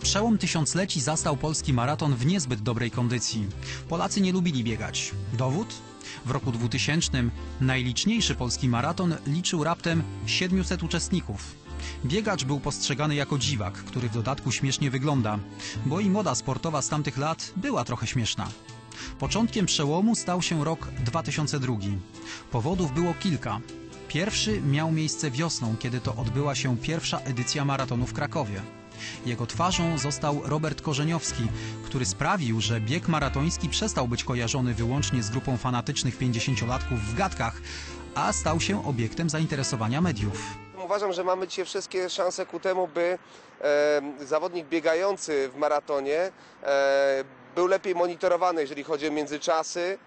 Przełom tysiącleci zastał polski maraton w niezbyt dobrej kondycji. Polacy nie lubili biegać. Dowód? W roku 2000 najliczniejszy polski maraton liczył raptem 700 uczestników. Biegacz był postrzegany jako dziwak, który w dodatku śmiesznie wygląda, bo i moda sportowa z tamtych lat była trochę śmieszna. Początkiem przełomu stał się rok 2002. Powodów było kilka. Pierwszy miał miejsce wiosną, kiedy to odbyła się pierwsza edycja maratonu w Krakowie. Jego twarzą został Robert Korzeniowski, który sprawił, że bieg maratoński przestał być kojarzony wyłącznie z grupą fanatycznych 50-latków w gadkach, a stał się obiektem zainteresowania mediów. Uważam, że mamy dzisiaj wszystkie szanse ku temu, by zawodnik biegający w maratonie był lepiej monitorowany, jeżeli chodzi o międzyczasy.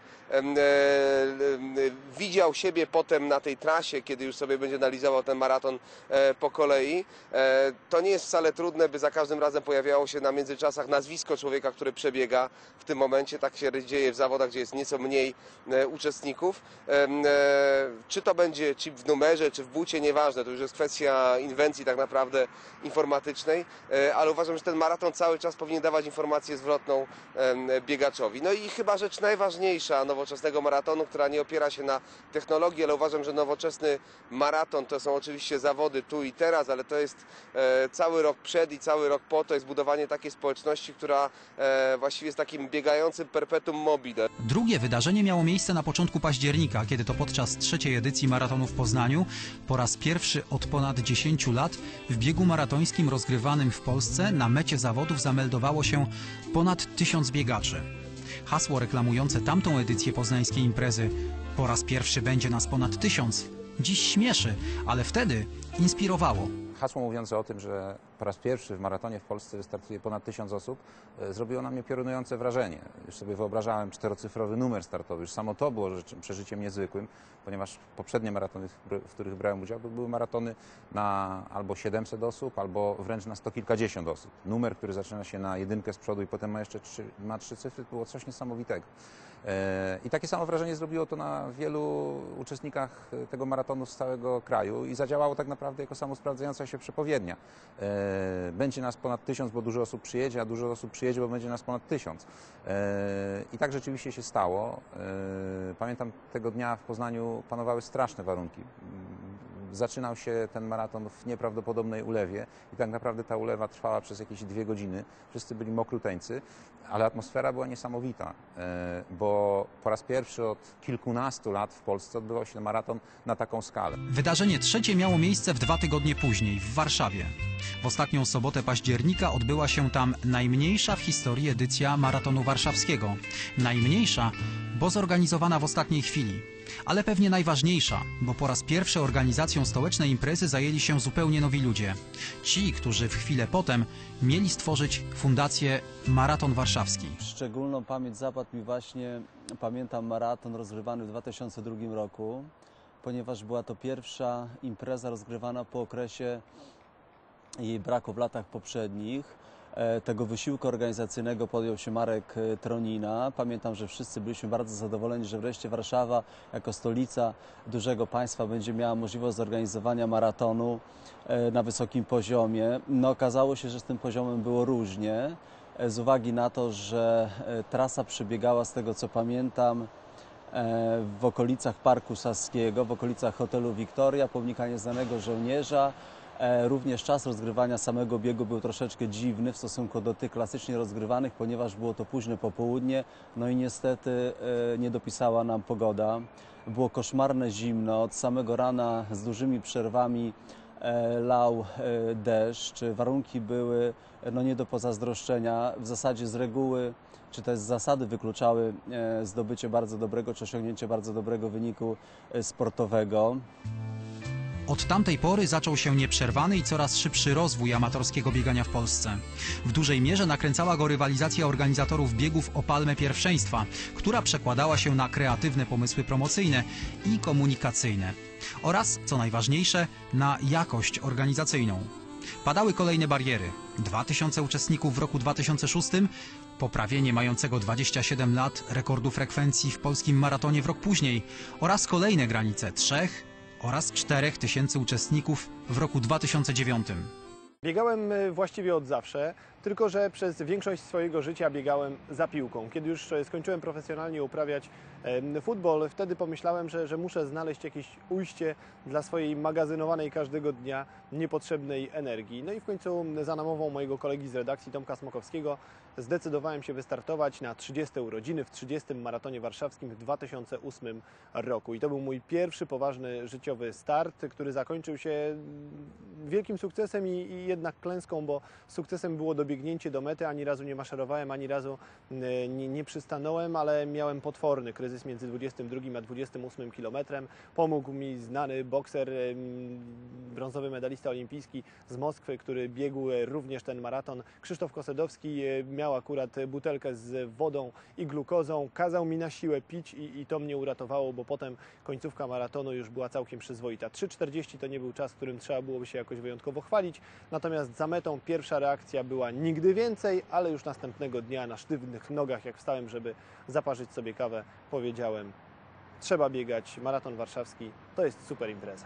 Widział siebie potem na tej trasie, kiedy już sobie będzie analizował ten maraton po kolei. To nie jest wcale trudne, by za każdym razem pojawiało się na międzyczasach nazwisko człowieka, który przebiega w tym momencie. Tak się dzieje w zawodach, gdzie jest nieco mniej uczestników. Czy to będzie chip w numerze, czy w bucie, nieważne. To już jest kwestia inwencji tak naprawdę informatycznej, ale uważam, że ten maraton cały czas powinien dawać informację zwrotną biegaczowi. No i chyba rzecz najważniejsza nowoczesnego maratonu, która nie opiera się na technologii, ale uważam, że nowoczesny maraton to są oczywiście zawody tu i teraz, ale to jest cały rok przed i cały rok po, to jest budowanie takiej społeczności, która właściwie jest takim biegającym perpetuum mobile. Drugie wydarzenie miało miejsce na początku października, kiedy to podczas trzeciej edycji maratonu w Poznaniu po raz pierwszy od ponad 10 lat w biegu maratońskim rozgrywanym w Polsce na mecie zawodów zameldowało się ponad 1000 biegaczy. Hasło reklamujące tamtą edycję poznańskiej imprezy "Po raz pierwszy będzie nas ponad 1000" dziś śmieszy, ale wtedy inspirowało. Hasło mówiące o tym, że po raz pierwszy w maratonie w Polsce wystartuje ponad 1000 osób, zrobiło na mnie piorunujące wrażenie. Już sobie wyobrażałem 4-cyfrowy numer startowy. Już samo to było przeżyciem niezwykłym, ponieważ poprzednie maratony, w których brałem udział, to były maratony na albo 700 osób, albo wręcz na 100 kilkadziesiąt osób. Numer, który zaczyna się na jedynkę z przodu i potem ma jeszcze trzy cyfry, to było coś niesamowitego. I takie samo wrażenie zrobiło to na wielu uczestnikach tego maratonu z całego kraju i zadziałało tak naprawdę jako samosprawdzająca się przepowiednia. Będzie nas ponad 1000, bo dużo osób przyjedzie, a dużo osób przyjedzie, bo będzie nas ponad 1000. I tak rzeczywiście się stało. Pamiętam, tego dnia w Poznaniu panowały straszne warunki. Zaczynał się ten maraton w nieprawdopodobnej ulewie i tak naprawdę ta ulewa trwała przez jakieś 2 godziny. Wszyscy byli mokruteńcy, ale atmosfera była niesamowita, bo po raz pierwszy od kilkunastu lat w Polsce odbywał się maraton na taką skalę. Wydarzenie trzecie miało miejsce w 2 tygodnie później w Warszawie. W ostatnią sobotę października odbyła się tam najmniejsza w historii edycja maratonu warszawskiego. Najmniejsza, bo zorganizowana w ostatniej chwili. Ale pewnie najważniejsza, bo po raz pierwszy organizacją stołecznej imprezy zajęli się zupełnie nowi ludzie. Ci, którzy w chwilę potem mieli stworzyć Fundację Maraton Warszawski. Szczególną pamięć zapadł mi właśnie, pamiętam, maraton rozgrywany w 2002 roku, ponieważ była to pierwsza impreza rozgrywana po okresie jej braku w latach poprzednich. Tego wysiłku organizacyjnego podjął się Marek Tronina. Pamiętam, że wszyscy byliśmy bardzo zadowoleni, że wreszcie Warszawa jako stolica dużego państwa będzie miała możliwość zorganizowania maratonu na wysokim poziomie. No, okazało się, że z tym poziomem było różnie, z uwagi na to, że trasa przebiegała, z tego co pamiętam, w okolicach Parku Saskiego, w okolicach hotelu Wiktoria, pomnika Nieznanego Żołnierza. Również czas rozgrywania samego biegu był troszeczkę dziwny w stosunku do tych klasycznie rozgrywanych, ponieważ było to późne popołudnie, no i niestety nie dopisała nam pogoda. Było koszmarne zimno, od samego rana z dużymi przerwami lał deszcz, warunki były no nie do pozazdroszczenia, w zasadzie z reguły czy też z zasady wykluczały zdobycie bardzo dobrego czy osiągnięcie bardzo dobrego wyniku sportowego. Od tamtej pory zaczął się nieprzerwany i coraz szybszy rozwój amatorskiego biegania w Polsce. W dużej mierze nakręcała go rywalizacja organizatorów biegów o palmę pierwszeństwa, która przekładała się na kreatywne pomysły promocyjne i komunikacyjne. Oraz, co najważniejsze, na jakość organizacyjną. Padały kolejne bariery. 2000 uczestników w roku 2006, poprawienie mającego 27 lat rekordu frekwencji w polskim maratonie w rok później oraz kolejne granice 3 oraz 4000 uczestników w roku 2009. Biegałem właściwie od zawsze, tylko że przez większość swojego życia biegałem za piłką. Kiedy już skończyłem profesjonalnie uprawiać futbol, wtedy pomyślałem, że muszę znaleźć jakieś ujście dla swojej magazynowanej każdego dnia niepotrzebnej energii. No i w końcu za namową mojego kolegi z redakcji Tomka Smokowskiego zdecydowałem się wystartować na 30 urodziny w 30. maratonie warszawskim w 2008 roku. I to był mój pierwszy poważny życiowy start, który zakończył się wielkim sukcesem i jednak klęską, bo sukcesem było dobiegnięcie do mety. Ani razu nie maszerowałem, ani razu nie przystanąłem, ale miałem potworny kryzys między 22 a 28 kilometrem. Pomógł mi znany bokser, brązowy medalista olimpijski z Moskwy, który biegł również ten maraton. Krzysztof Kosedowski miał akurat butelkę z wodą i glukozą. Kazał mi na siłę pić i to mnie uratowało, bo potem końcówka maratonu już była całkiem przyzwoita. 3:40 to nie był czas, którym trzeba byłoby się jakoś wyjątkowo chwalić. Natomiast za metą pierwsza reakcja była nigdy więcej, ale już następnego dnia na sztywnych nogach, jak wstałem, żeby zaparzyć sobie kawę, powiedziałem: trzeba biegać, maraton warszawski to jest super impreza.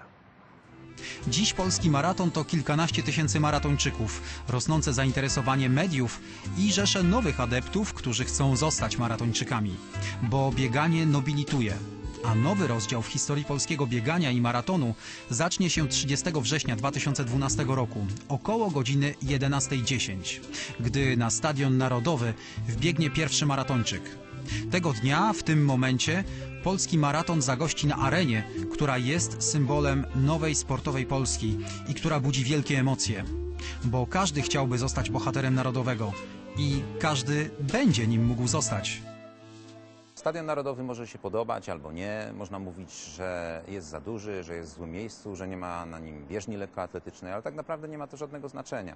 Dziś polski maraton to kilkanaście tysięcy maratończyków, rosnące zainteresowanie mediów i rzesze nowych adeptów, którzy chcą zostać maratończykami. Bo bieganie nobilituje. A nowy rozdział w historii polskiego biegania i maratonu zacznie się 30 września 2012 roku, około godziny 11:10, gdy na Stadion Narodowy wbiegnie pierwszy maratończyk. Tego dnia, w tym momencie, polski maraton zagości na arenie, która jest symbolem nowej sportowej Polski i która budzi wielkie emocje. Bo każdy chciałby zostać bohaterem narodowego i każdy będzie nim mógł zostać. Stadion Narodowy może się podobać albo nie. Można mówić, że jest za duży, że jest w złym miejscu, że nie ma na nim bieżni lekkoatletycznej, ale tak naprawdę nie ma to żadnego znaczenia.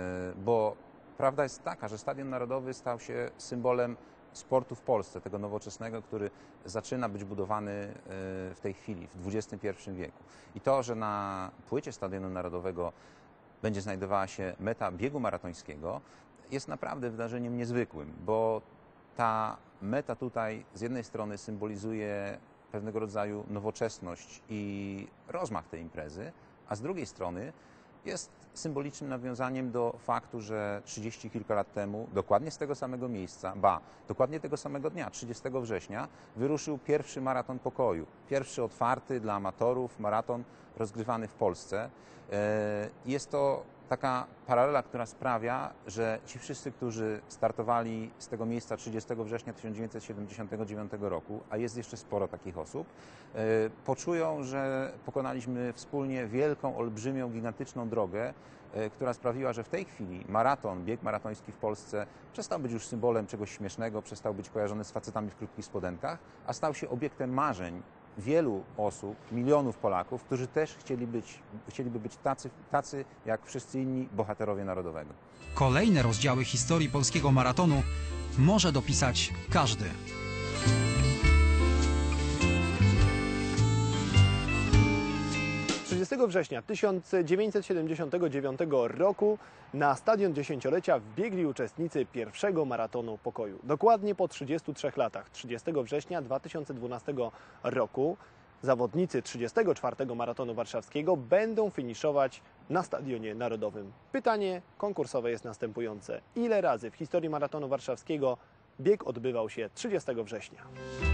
Bo prawda jest taka, że Stadion Narodowy stał się symbolem sportu w Polsce, tego nowoczesnego, który zaczyna być budowany w tej chwili, w XXI wieku. I to, że na płycie Stadionu Narodowego będzie znajdowała się meta biegu maratońskiego, jest naprawdę wydarzeniem niezwykłym, bo ta meta tutaj z jednej strony symbolizuje pewnego rodzaju nowoczesność i rozmach tej imprezy, a z drugiej strony jest symbolicznym nawiązaniem do faktu, że 30 kilka lat temu, dokładnie z tego samego miejsca, dokładnie tego samego dnia, 30 września, wyruszył pierwszy maraton pokoju. Pierwszy otwarty dla amatorów maraton rozgrywany w Polsce. Jest to taka paralela, która sprawia, że ci wszyscy, którzy startowali z tego miejsca 30 września 1979 roku, a jest jeszcze sporo takich osób, poczują, że pokonaliśmy wspólnie wielką, olbrzymią, gigantyczną drogę, która sprawiła, że w tej chwili bieg maratoński w Polsce przestał być już symbolem czegoś śmiesznego, przestał być kojarzony z facetami w krótkich spodenkach, a stał się obiektem marzeń wielu osób, milionów Polaków, którzy też chcieliby być tacy jak wszyscy inni bohaterowie narodowego. Kolejne rozdziały historii polskiego maratonu może dopisać każdy. 30 września 1979 roku na Stadion Dziesięciolecia wbiegli uczestnicy pierwszego maratonu pokoju. Dokładnie po 33 latach, 30 września 2012 roku, zawodnicy 34 maratonu warszawskiego będą finiszować na Stadionie Narodowym. Pytanie konkursowe jest następujące: ile razy w historii maratonu warszawskiego bieg odbywał się 30 września?